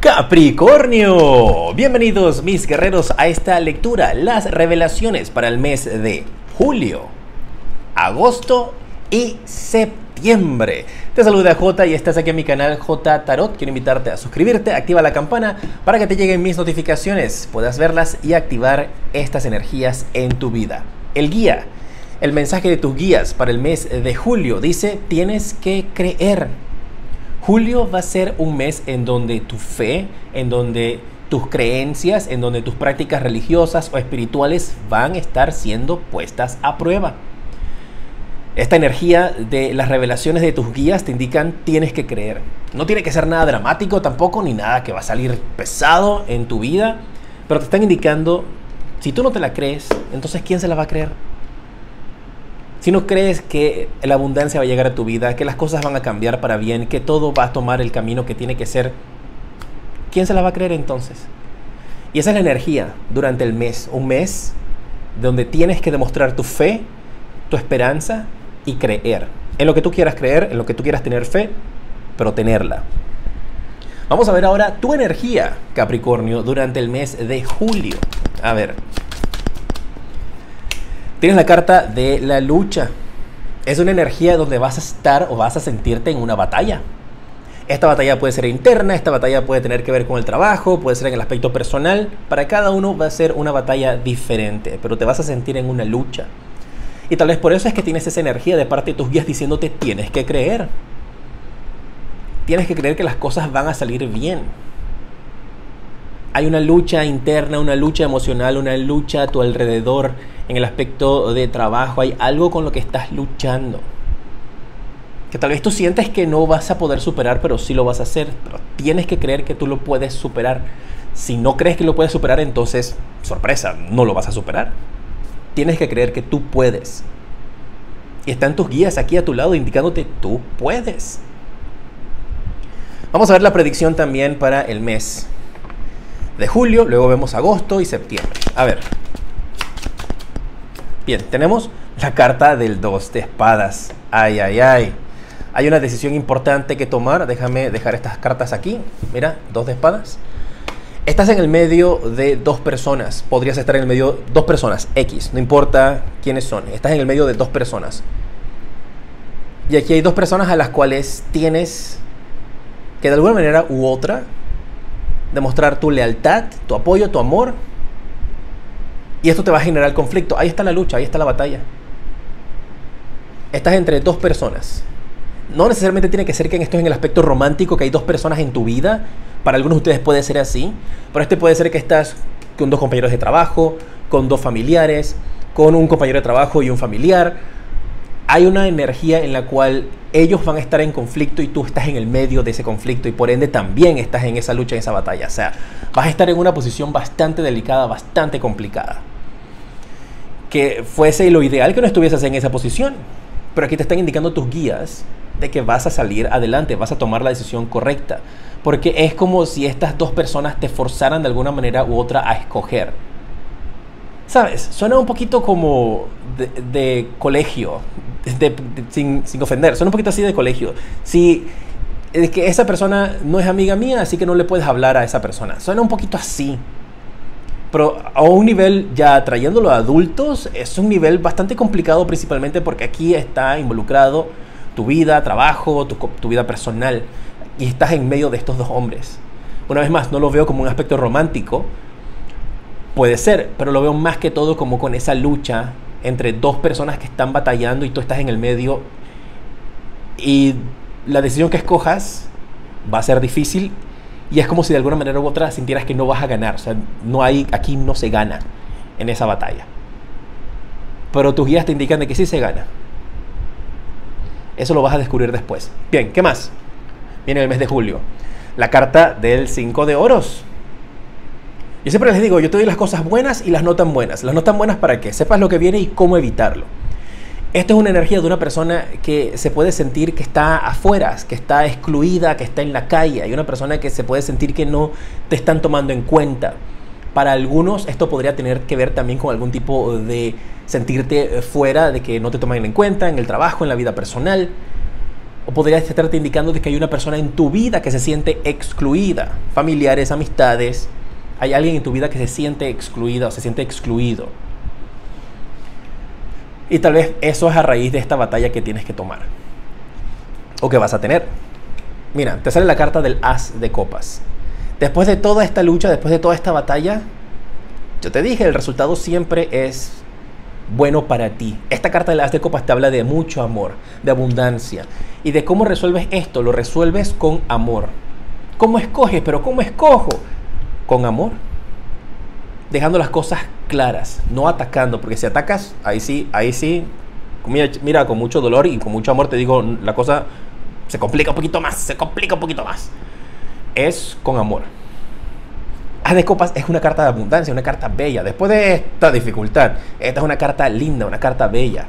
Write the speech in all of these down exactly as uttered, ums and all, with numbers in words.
Capricornio, bienvenidos mis guerreros a esta lectura, las revelaciones para el mes de julio, agosto y septiembre. Te saluda J y estás aquí en mi canal J Tarot. Quiero invitarte a suscribirte, activa la campana para que te lleguen mis notificaciones, puedas verlas y activar estas energías en tu vida. El guía, el mensaje de tus guías para el mes de julio dice: tienes que creer. Julio va a ser un mes en donde tu fe, en donde tus creencias, en donde tus prácticas religiosas o espirituales van a estar siendo puestas a prueba. Esta energía de las revelaciones de tus guías te indican tienes que creer. No tiene que ser nada dramático tampoco, ni nada que va a salir pesado en tu vida, pero te están indicando, si tú no te la crees, entonces ¿quién se la va a creer? Si no crees que la abundancia va a llegar a tu vida, que las cosas van a cambiar para bien, que todo va a tomar el camino que tiene que ser, ¿quién se la va a creer entonces? Y esa es la energía durante el mes. Un mes donde tienes que demostrar tu fe, tu esperanza y creer. En lo que tú quieras creer, en lo que tú quieras tener fe, pero tenerla. Vamos a ver ahora tu energía, Capricornio, durante el mes de julio. A ver. Tienes la carta de la lucha. Es una energía donde vas a estar o vas a sentirte en una batalla. Esta batalla puede ser interna, esta batalla puede tener que ver con el trabajo, puede ser en el aspecto personal. Para cada uno va a ser una batalla diferente, pero te vas a sentir en una lucha. Y tal vez por eso es que tienes esa energía de parte de tus guías diciéndote tienes que creer. Tienes que creer que las cosas van a salir bien. Hay una lucha interna, una lucha emocional, una lucha a tu alrededor en el aspecto de trabajo. Hay algo con lo que estás luchando, que tal vez tú sientes que no vas a poder superar, pero sí lo vas a hacer. Pero tienes que creer que tú lo puedes superar. Si no crees que lo puedes superar, entonces, sorpresa, no lo vas a superar. Tienes que creer que tú puedes. Y están tus guías aquí a tu lado indicándote tú puedes. Vamos a ver la predicción también para el mes de julio, luego vemos agosto y septiembre. A ver. Bien, tenemos la carta del dos de espadas. Ay, ay, ay. Hay una decisión importante que tomar. Déjame dejar estas cartas aquí. Mira, dos de espadas. Estás en el medio de dos personas. Podrías estar en el medio de dos personas, X. No importa quiénes son. Estás en el medio de dos personas. Y aquí hay dos personas a las cuales tienes que de alguna manera u otra demostrar tu lealtad, tu apoyo, tu amor. Y esto te va a generar conflicto. Ahí está la lucha, ahí está la batalla. Estás entre dos personas. No necesariamente tiene que ser que esto es en el aspecto romántico, que hay dos personas en tu vida. Para algunos de ustedes puede ser así. Pero este puede ser que estás con dos compañeros de trabajo, con dos familiares, con un compañero de trabajo y un familiar. Hay una energía en la cual ellos van a estar en conflicto y tú estás en el medio de ese conflicto y por ende también estás en esa lucha, en esa batalla. O sea, vas a estar en una posición bastante delicada, bastante complicada. Que fuese lo ideal que no estuvieses en esa posición. Pero aquí te están indicando tus guías de que vas a salir adelante, vas a tomar la decisión correcta. Porque es como si estas dos personas te forzaran de alguna manera u otra a escoger. ¿Sabes? Suena un poquito como de, de colegio, de, de, sin, sin ofender, suena un poquito así de colegio. Si es que esa persona no es amiga mía, así que no le puedes hablar a esa persona. Suena un poquito así. Pero a un nivel ya trayéndolo a adultos, es un nivel bastante complicado, principalmente porque aquí está involucrado tu vida, trabajo, tu, tu vida personal. Y estás en medio de estos dos hombres. Una vez más, no lo veo como un aspecto romántico. Puede ser, pero lo veo más que todo como con esa lucha entre dos personas que están batallando y tú estás en el medio. Y la decisión que escojas va a ser difícil. Y es como si de alguna manera u otra sintieras que no vas a ganar. O sea, no hay, aquí no se gana en esa batalla. Pero tus guías te indican de que sí se gana. Eso lo vas a descubrir después. Bien, ¿qué más? Viene el mes de julio. La carta del cinco de oros. Yo siempre les digo, yo te doy las cosas buenas y las no tan buenas. Las no tan buenas para que sepas lo que viene y cómo evitarlo. Esto es una energía de una persona que se puede sentir que está afuera, que está excluida, que está en la calle. Hay una persona que se puede sentir que no te están tomando en cuenta. Para algunos esto podría tener que ver también con algún tipo de sentirte fuera, de que no te toman en cuenta en el trabajo, en la vida personal. O podría estarte indicando de que hay una persona en tu vida que se siente excluida. Familiares, amistades. Hay alguien en tu vida que se siente excluida o se siente excluido. Y tal vez eso es a raíz de esta batalla que tienes que tomar. O que vas a tener. Mira, te sale la carta del As de Copas. Después de toda esta lucha, después de toda esta batalla, yo te dije, el resultado siempre es bueno para ti. Esta carta del As de Copas te habla de mucho amor, de abundancia. Y de cómo resuelves esto, lo resuelves con amor. ¿Cómo escoges? Pero ¿cómo escojo? Con amor. Dejando las cosas claras, no atacando, porque si atacas, ahí sí, ahí sí, mira, mira, con mucho dolor y con mucho amor te digo, la cosa se complica un poquito más, se complica un poquito más. Es con amor. As de Copas es una carta de abundancia, una carta bella. Después de esta dificultad, esta es una carta linda, una carta bella.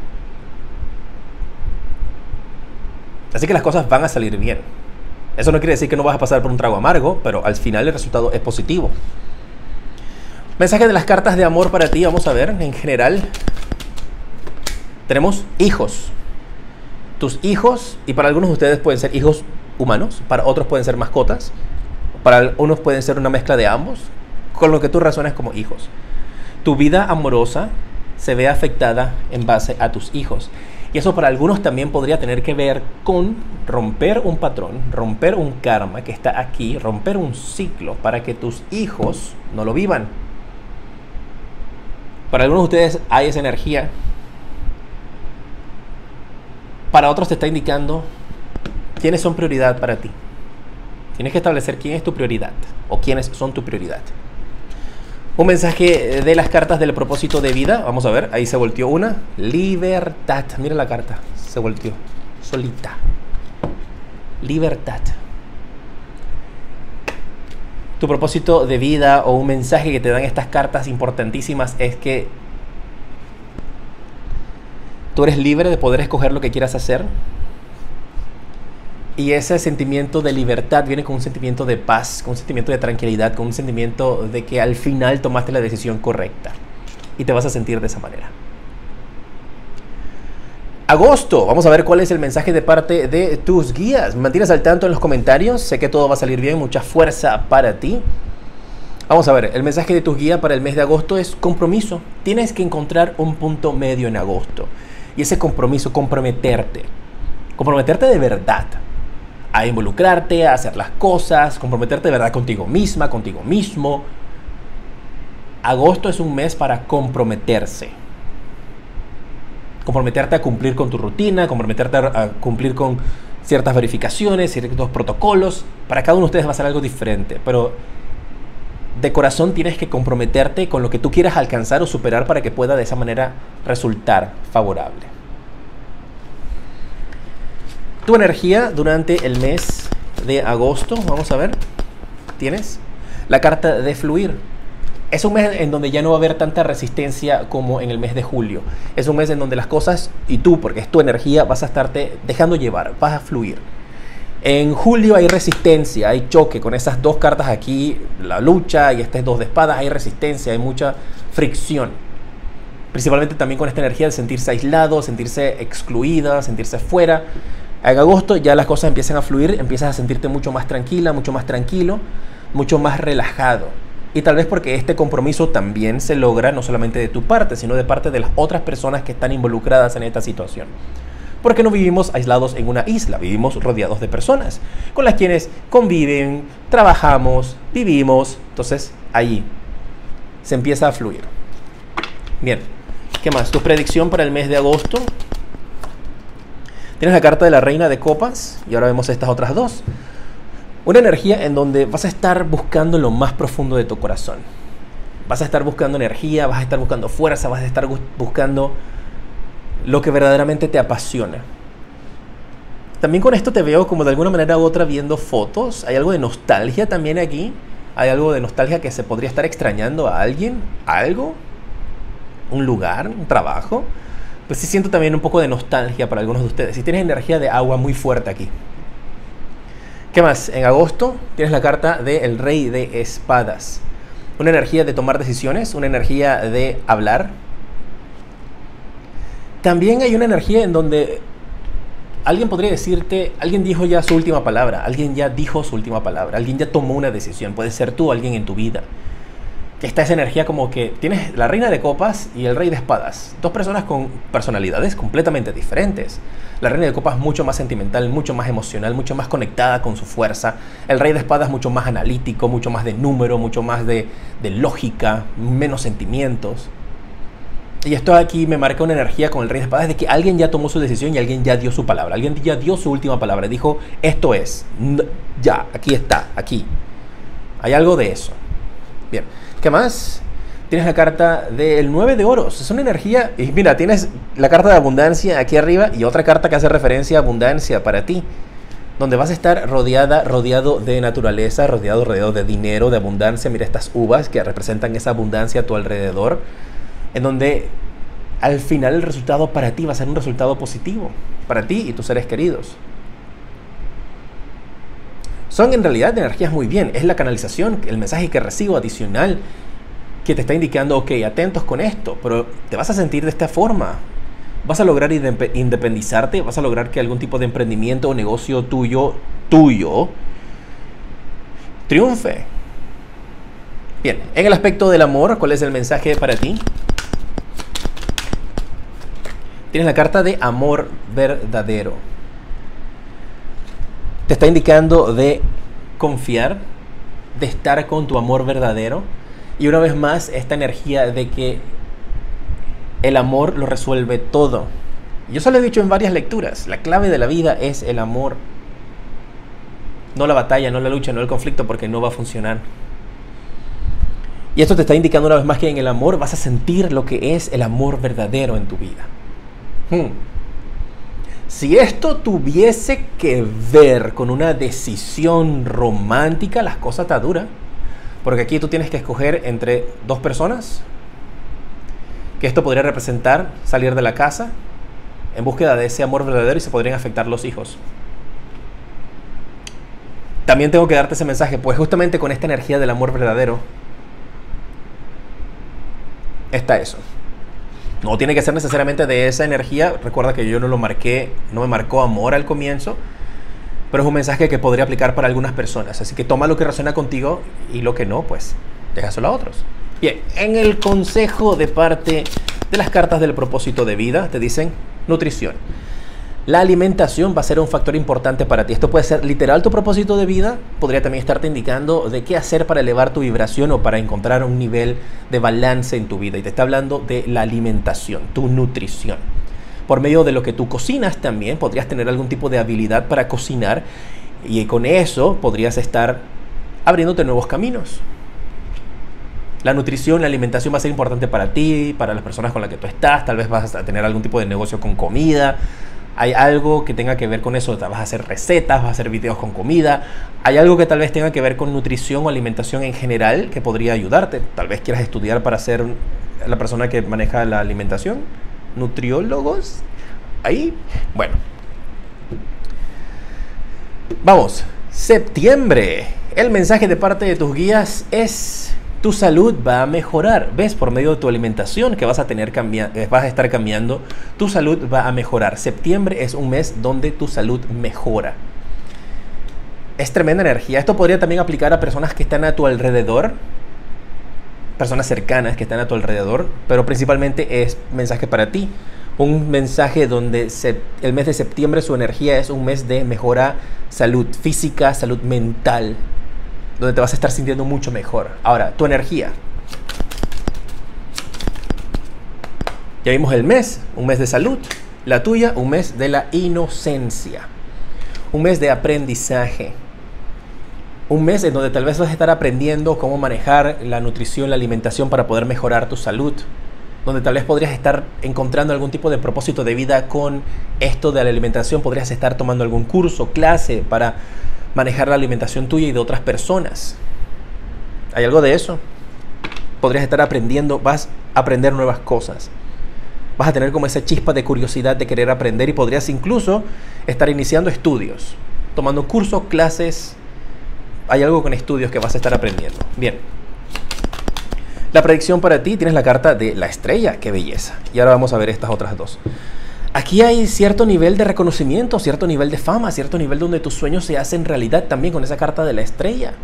Así que las cosas van a salir bien. Eso no quiere decir que no vas a pasar por un trago amargo, pero al final el resultado es positivo. Mensaje de las cartas de amor para ti, vamos a ver, en general. Tenemos hijos. Tus hijos, y para algunos de ustedes pueden ser hijos humanos, para otros pueden ser mascotas. Para unos pueden ser una mezcla de ambos, con lo que tú razones como hijos. Tu vida amorosa se ve afectada en base a tus hijos. Y eso para algunos también podría tener que ver con romper un patrón, romper un karma que está aquí, romper un ciclo para que tus hijos no lo vivan. Para algunos de ustedes hay esa energía. Para otros te está indicando quiénes son prioridad para ti. Tienes que establecer quién es tu prioridad o quiénes son tu prioridad. Un mensaje de las cartas del propósito de vida. Vamos a ver, ahí se volteó una. Libertad. Mira la carta, se volteó solita. Libertad. Tu propósito de vida o un mensaje que te dan estas cartas importantísimas es que tú eres libre de poder escoger lo que quieras hacer. Y ese sentimiento de libertad viene con un sentimiento de paz, con un sentimiento de tranquilidad, con un sentimiento de que al final tomaste la decisión correcta. Y te vas a sentir de esa manera. Agosto, vamos a ver cuál es el mensaje de parte de tus guías. Me mantienes al tanto en los comentarios, sé que todo va a salir bien, mucha fuerza para ti. Vamos a ver, el mensaje de tus guías para el mes de agosto es compromiso. Tienes que encontrar un punto medio en agosto. Y ese compromiso, comprometerte. Comprometerte de verdad. A involucrarte, a hacer las cosas, comprometerte de verdad contigo misma, contigo mismo. Agosto es un mes para comprometerse. Comprometerte a cumplir con tu rutina, comprometerte a cumplir con ciertas verificaciones, ciertos protocolos. Para cada uno de ustedes va a ser algo diferente, pero de corazón tienes que comprometerte con lo que tú quieras alcanzar o superar para que pueda de esa manera resultar favorable. Tu energía durante el mes de agosto, vamos a ver, tienes la carta de fluir. Es un mes en donde ya no va a haber tanta resistencia como en el mes de julio. Es un mes en donde las cosas, y tú, porque es tu energía, vas a estarte dejando llevar, vas a fluir. En julio hay resistencia, hay choque con esas dos cartas aquí, la lucha y estas dos de espadas, hay resistencia, hay mucha fricción. Principalmente también con esta energía de sentirse aislado, sentirse excluida, sentirse fuera. En agosto ya las cosas empiezan a fluir, empiezas a sentirte mucho más tranquila, mucho más tranquilo, mucho más relajado. Y tal vez porque este compromiso también se logra no solamente de tu parte, sino de parte de las otras personas que están involucradas en esta situación. Porque no vivimos aislados en una isla, vivimos rodeados de personas con las quienes conviven, trabajamos, vivimos. Entonces ahí se empieza a fluir. Bien, ¿qué más? Tu predicción para el mes de agosto. Tienes la carta de la Reina de Copas y ahora vemos estas otras dos. Una energía en donde vas a estar buscando lo más profundo de tu corazón. Vas a estar buscando energía, vas a estar buscando fuerza, vas a estar buscando lo que verdaderamente te apasiona. También con esto te veo como de alguna manera u otra viendo fotos. Hay algo de nostalgia también aquí. Hay algo de nostalgia que se podría estar extrañando a alguien, algo, un lugar, un trabajo. Pues sí siento también un poco de nostalgia para algunos de ustedes. Si tienes energía de agua muy fuerte aquí. ¿Qué más? En agosto tienes la carta del Rey de Espadas. Una energía de tomar decisiones, una energía de hablar. También hay una energía en donde alguien podría decirte, alguien dijo ya su última palabra, alguien ya dijo su última palabra, alguien ya tomó una decisión, puede ser tú, alguien en tu vida. Que está esa energía como que tienes la reina de copas y el rey de espadas, dos personas con personalidades completamente diferentes. La reina de copas mucho más sentimental, mucho más emocional, mucho más conectada con su fuerza. El rey de espadas mucho más analítico, mucho más de número, mucho más de, de lógica, menos sentimientos. Y esto aquí me marca una energía con el rey de espadas de que alguien ya tomó su decisión y alguien ya dio su palabra. Alguien ya dio su última palabra. Dijo, esto es, ya, aquí está, aquí. Hay algo de eso. Bien, ¿qué más? Tienes la carta del nueve de oros. Es una energía, y mira, tienes la carta de abundancia aquí arriba y otra carta que hace referencia a abundancia para ti. Donde vas a estar rodeada, rodeado de naturaleza, rodeado, rodeado de dinero, de abundancia. Mira estas uvas que representan esa abundancia a tu alrededor. En donde al final el resultado para ti va a ser un resultado positivo, para ti y tus seres queridos. Son en realidad energías muy bien, es la canalización, el mensaje que recibo adicional que te está indicando, ok, atentos con esto, pero te vas a sentir de esta forma. Vas a lograr independizarte, vas a lograr que algún tipo de emprendimiento o negocio tuyo, tuyo, triunfe. Bien, en el aspecto del amor, ¿cuál es el mensaje para ti? Tienes la carta de amor verdadero. Te está indicando de confiar, de estar con tu amor verdadero. Y una vez más, esta energía de que el amor lo resuelve todo. Yo se lo he dicho en varias lecturas. La clave de la vida es el amor. No la batalla, no la lucha, no el conflicto, porque no va a funcionar. Y esto te está indicando una vez más que en el amor vas a sentir lo que es el amor verdadero en tu vida. Hmm. Si esto tuviese que ver con una decisión romántica, las cosas están duras. Porque aquí tú tienes que escoger entre dos personas. Que esto podría representar salir de la casa en búsqueda de ese amor verdadero y se podrían afectar los hijos. También tengo que darte ese mensaje, pues justamente con esta energía del amor verdadero está eso. No tiene que ser necesariamente de esa energía. Recuerda que yo no lo marqué, no me marcó amor al comienzo, pero es un mensaje que podría aplicar para algunas personas. Así que toma lo que resuena contigo y lo que no, pues déjaselo a otros. Bien, en el consejo de parte de las cartas del propósito de vida te dicen nutrición. La alimentación va a ser un factor importante para ti. Esto puede ser literal tu propósito de vida. Podría también estarte indicando de qué hacer para elevar tu vibración o para encontrar un nivel de balance en tu vida. Y te está hablando de la alimentación, tu nutrición. Por medio de lo que tú cocinas también podrías tener algún tipo de habilidad para cocinar. Y con eso podrías estar abriéndote nuevos caminos. La nutrición, la alimentación va a ser importante para ti, para las personas con las que tú estás. Tal vez vas a tener algún tipo de negocio con comida. Hay algo que tenga que ver con eso, vas a hacer recetas, vas a hacer videos con comida. Hay algo que tal vez tenga que ver con nutrición o alimentación en general que podría ayudarte. Tal vez quieras estudiar para ser la persona que maneja la alimentación. Nutriólogos. Ahí, bueno. Vamos, septiembre. El mensaje de parte de tus guías es: tu salud va a mejorar. ¿Ves? Por medio de tu alimentación que vas a tener cambia- vas a estar cambiando, tu salud va a mejorar. Septiembre es un mes donde tu salud mejora. Es tremenda energía. Esto podría también aplicar a personas que están a tu alrededor, personas cercanas que están a tu alrededor, pero principalmente es mensaje para ti. Un mensaje donde se, el mes de septiembre su energía es un mes de mejora, salud física, salud mental, donde te vas a estar sintiendo mucho mejor. Ahora, tu energía. Ya vimos el mes, un mes de salud. La tuya, un mes de la inocencia. Un mes de aprendizaje. Un mes en donde tal vez vas a estar aprendiendo cómo manejar la nutrición, la alimentación para poder mejorar tu salud. Donde tal vez podrías estar encontrando algún tipo de propósito de vida con esto de la alimentación. Podrías estar tomando algún curso, clase para manejar la alimentación tuya y de otras personas. ¿Hay algo de eso? Podrías estar aprendiendo, vas a aprender nuevas cosas. Vas a tener como esa chispa de curiosidad de querer aprender y podrías incluso estar iniciando estudios, tomando cursos, clases. Hay algo con estudios que vas a estar aprendiendo. Bien. La predicción para ti, tienes la carta de la estrella. ¡Qué belleza! Y ahora vamos a ver estas otras dos. Aquí hay cierto nivel de reconocimiento, cierto nivel de fama, cierto nivel donde tus sueños se hacen realidad también con esa carta de la estrella.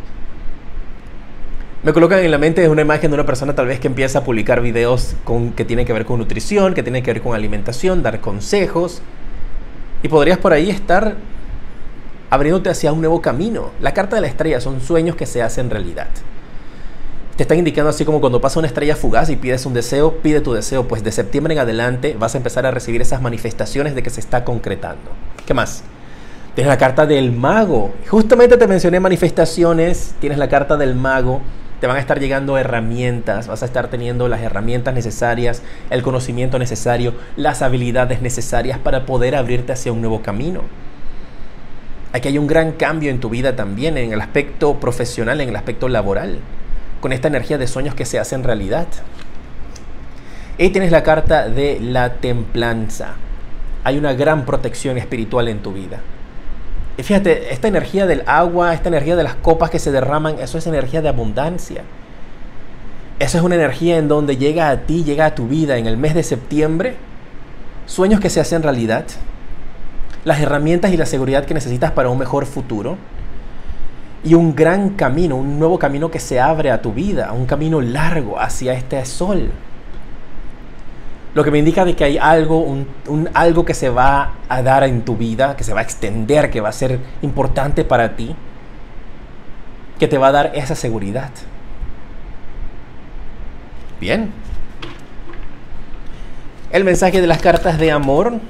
Me colocan en la mente una imagen de una persona tal vez que empieza a publicar videos con, que tienen que ver con nutrición, que tienen que ver con alimentación, dar consejos. Y podrías por ahí estar abriéndote hacia un nuevo camino. La carta de la estrella son sueños que se hacen realidad. Te están indicando así como cuando pasa una estrella fugaz y pides un deseo, pide tu deseo, pues de septiembre en adelante vas a empezar a recibir esas manifestaciones de que se está concretando. ¿Qué más? Tienes la carta del mago. Justamente te mencioné manifestaciones, tienes la carta del mago. Te van a estar llegando herramientas, vas a estar teniendo las herramientas necesarias, el conocimiento necesario, las habilidades necesarias para poder abrirte hacia un nuevo camino. Aquí hay un gran cambio en tu vida también, en el aspecto profesional, en el aspecto laboral, con esta energía de sueños que se hacen realidad. Y tienes la carta de la templanza. Hay una gran protección espiritual en tu vida. Y fíjate, esta energía del agua, esta energía de las copas que se derraman, eso es energía de abundancia. Eso es una energía en donde llega a ti, llega a tu vida en el mes de septiembre, sueños que se hacen realidad, las herramientas y la seguridad que necesitas para un mejor futuro y un gran camino, un nuevo camino que se abre a tu vida, un camino largo hacia este sol. Lo que me indica de que hay algo, un, un, algo que se va a dar en tu vida, que se va a extender, que va a ser importante para ti, que te va a dar esa seguridad. Bien. El mensaje de las cartas de amor.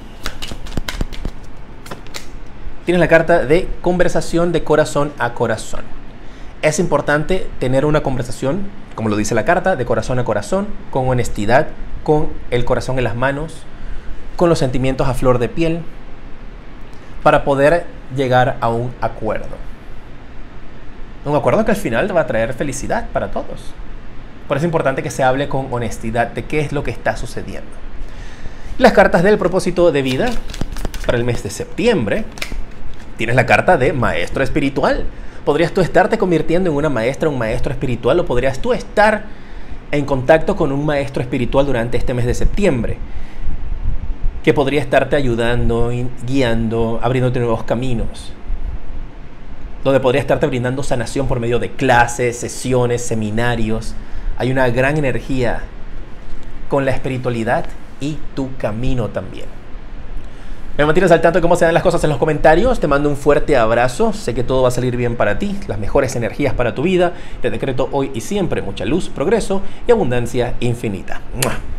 Tienes la carta de conversación de corazón a corazón. Es importante tener una conversación, como lo dice la carta, de corazón a corazón, con honestidad, con el corazón en las manos, con los sentimientos a flor de piel, para poder llegar a un acuerdo. Un acuerdo que al final va a traer felicidad para todos. Por eso es importante que se hable con honestidad de qué es lo que está sucediendo. Las cartas del propósito de vida para el mes de septiembre. Tienes la carta de maestro espiritual. ¿Podrías tú estarte convirtiendo en una maestra, un maestro espiritual? ¿O podrías tú estar en contacto con un maestro espiritual durante este mes de septiembre? Que podría estarte ayudando, guiando, abriéndote nuevos caminos. Donde podría estarte brindando sanación por medio de clases, sesiones, seminarios. Hay una gran energía con la espiritualidad y tu camino también. Me mantienes al tanto de cómo se dan las cosas en los comentarios. Te mando un fuerte abrazo. Sé que todo va a salir bien para ti. Las mejores energías para tu vida. Te decreto hoy y siempre mucha luz, progreso y abundancia infinita. ¡Mua!